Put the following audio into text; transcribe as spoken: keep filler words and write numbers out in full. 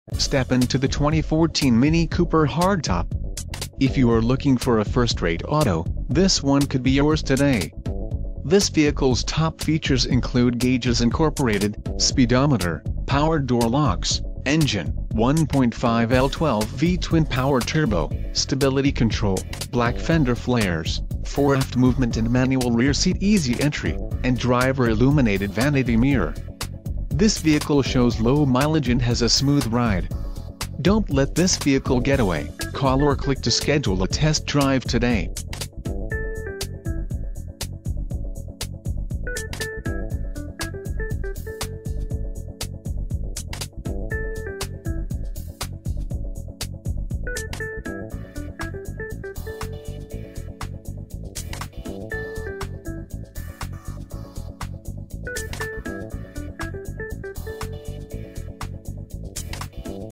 Step into the twenty fourteen Mini Cooper Hardtop. If you are looking for a first-rate auto, this one could be yours today. This vehicle's top features include gauges incorporated, speedometer, power door locks, engine, one point five liter twelve V twin-power turbo, stability control, black fender flares, forward movement and manual rear seat easy entry, and driver illuminated vanity mirror. This vehicle shows low mileage and has a smooth ride. Don't let this vehicle get away. Call or click to schedule a test drive today.